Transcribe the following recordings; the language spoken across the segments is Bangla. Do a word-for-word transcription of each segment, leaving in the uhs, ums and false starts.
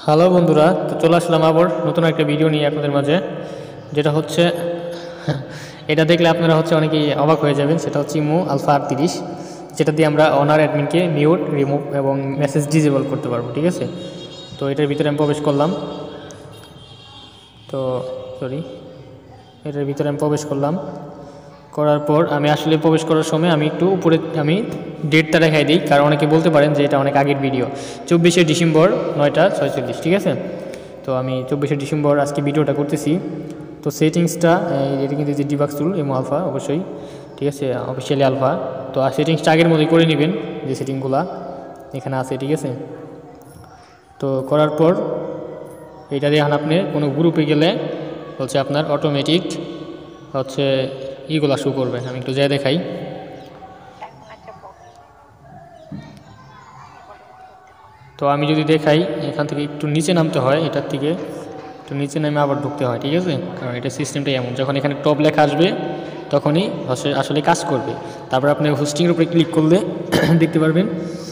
হ্যালো বন্ধুরা, তো চলে আসলাম আবার নতুন একটা ভিডিও নিয়ে আপনাদের মাঝে। যেটা হচ্ছে এটা দেখলে আপনারা হচ্ছে অনেকেই অবাক হয়ে যাবেন। সেটা হচ্ছে ইমো আলফা আটত্রিশ, যেটা দিয়ে আমরা অনার অ্যাডমিনকে মিউট, রিমুভ এবং মেসেজ ডিজেবল করতে পারবো। ঠিক আছে, তো এটার ভিতরে আমি প্রবেশ করলাম। তো সরি, এটার ভিতরে আমি প্রবেশ করলাম। করার পর আমি আসলে প্রবেশ করার সময় আমি একটু উপরে আমি ডেটটা দেখাই দিই, কারণ অনেকে বলতে পারেন যে এটা অনেক আগের ভিডিও। চব্বিশে ডিসেম্বর নয়টা ছয়চল্লিশ। ঠিক আছে, তো আমি চব্বিশে ডিসেম্বর আজকে ভিডিওটা করতেছি। তো সেটিংসটা এটা কিন্তু যে ডিবাক্স টুল এমো আলফা অবশ্যই, ঠিক আছে, অফিসিয়ালি আলফা। তো আর সেটিংসটা আগের মতোই করে নেবেন, যে সেটিংগুলো এখানে আছে। ঠিক আছে, তো করার পর এটা দিয়ে এখন আপনি কোনো গ্রুপে গেলে হচ্ছে আপনার অটোমেটিক হচ্ছে ইগুলা শো করবে। আমি একটু যাই দেখাই। তো আমি যদি দেখাই, এখান থেকে একটু নিচে নামতে হয়, এটার থেকে একটু নিচে নামে আবার ঢুকতে হয়। ঠিক আছে, কারণ এটা সিস্টেমটাই এমন, যখন এখানে টপ লেখা আসবে তখনই আসলে কাজ করবে। তারপর আপনি হোস্টিংয়ের উপরে ক্লিক করলে দেখতে পারবেন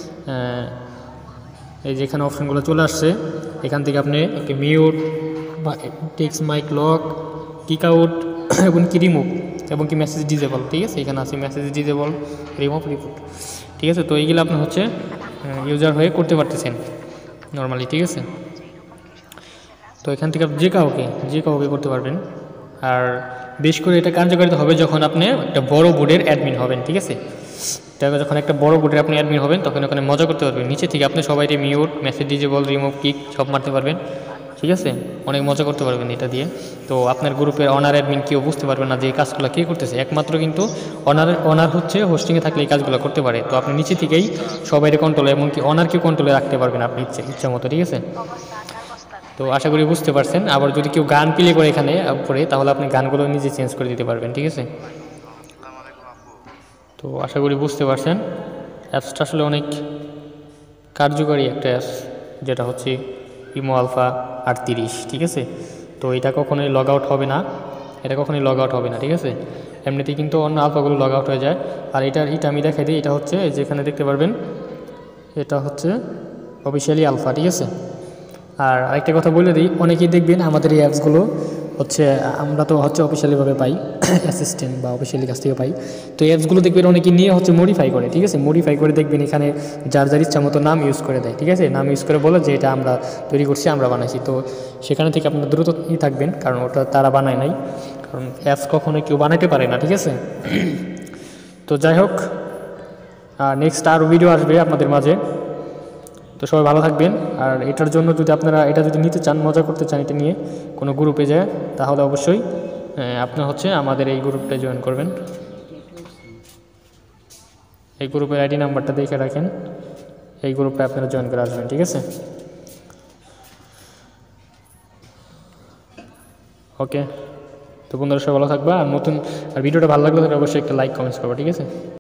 এই যে এখানে অপশানগুলো চলে আসছে। এখান থেকে আপনি একটা মিউট বা text mike lock, kick out এবং কি রিমুভ এবং কি মেসেজ ডিজেবল। ঠিক আছে, এখানে আছে মেসেজ ডিজেবল, রিমুভ, রিপোর্ট। ঠিক আছে, তো এইগুলো আপনি হচ্ছে ইউজার হয়ে করতে পারতেছেন নর্মালি। ঠিক আছে, তো এখান থেকে যে কাউকে যে কাউকে করতে পারবেন। আর বেশ করে এটা কার্যকারিতা হবে যখন আপনি একটা বড় বোর্ডের অ্যাডমিন হবেন। ঠিক আছে, এটা যখন একটা বড় বোর্ডের আপনি অ্যাডমিন হবেন তখন ওখানে মজা করতে পারবেন। নিচে থেকে আপনি সবাইকে mute, message disable, remove, kick সব মারতে পারবেন। ঠিক আছে, অনেক মজা করতে পারবেন এটা দিয়ে। তো আপনার গ্রুপের অনার অ্যাডমিন কেউ বুঝতে পারবে না যে এই কাজগুলো কে করতেছে, একমাত্র কিন্তু অনার অনার হচ্ছে হোস্টিংয়ে থাকলে এই কাজগুলো করতে পারে। তো আপনি নিচে থেকেই সবাইকে কন্ট্রোলে, এমনকি অনারকে কন্ট্রোলে রাখতে পারবেন আপনি ইচ্ছে ইচ্ছা মতো। ঠিক আছে, তো আশা করি বুঝতে পারছেন। আবার যদি কেউ গান প্লে করে এখানে উপরে, তাহলে আপনি গানগুলো নিজে চেঞ্জ করে দিতে পারবেন। ঠিক আছে, তো আশা করি বুঝতে পারছেন। অ্যাপসটা আসলে অনেক কার্যকারী একটা অ্যাপস, যেটা হচ্ছে ইমো আলফা আটত্রিশ। ঠিক আছে, তো এটা কখনোই লগ আউট হবে না, এটা কখনোই লগ আউট হবে না। ঠিক আছে, এমনিতেই কিন্তু অন্য আলফাগুলো লগ আউট হয়ে যায়। আর এটার এটা আমি দেখাই দিই, এটা হচ্ছে যেখানে দেখতে পারবেন এটা হচ্ছে অফিসিয়ালি আলফা। ঠিক আছে, আর আরেকটা কথা বলে দিই, অনেকেই দেখবেন আমাদের এই অ্যাপসগুলো হচ্ছে আমরা তো হচ্ছে অফিসিয়ালিভাবে পাই, অ্যাসিস্ট্যান্ট বা অফিসিয়ালি কাছ থেকে পাই। তো এই অ্যাপসগুলো দেখবেন অনেকে নিয়ে হচ্ছে মডিফাই করে। ঠিক আছে, মডিফাই করে দেখবেন এখানে যার যার ইচ্ছা মতো নাম ইউজ করে দেয়। ঠিক আছে, নাম ইউজ করে বলে যে এটা আমরা তৈরি করছি, আমরা বানাইছি। তো সেখানে থেকে আপনার দ্রুত ই থাকবেন, কারণ ওটা তারা বানায় নাই, কারণ অ্যাপস কখনোই কেউ বানাইতে পারে না। ঠিক আছে, তো যাই হোক, নেক্সট আরও ভিডিও আসবে আপনাদের মাঝে। তো সবাই ভালো থাকবেন। আর এটার জন্য যদি আপনারা এটা যদি নিতে চান, মজা করতে চান এটা নিয়ে কোনো গ্রুপে যায়, তাহলে অবশ্যই আপনার হচ্ছে আমাদের এই গ্রুপটা জয়েন করবেন। এই গ্রুপের আইডি নাম্বারটা দেখে রাখেন, এই গ্রুপটা আপনারা জয়েন করে আসবেন। ঠিক আছে, ওকে। তো বন্ধুরা সবাই ভালো থাকবা। আর নতুন আর ভিডিওটা ভালো লাগলে অবশ্যই একটা লাইক কমেন্টস করবো। ঠিক আছে।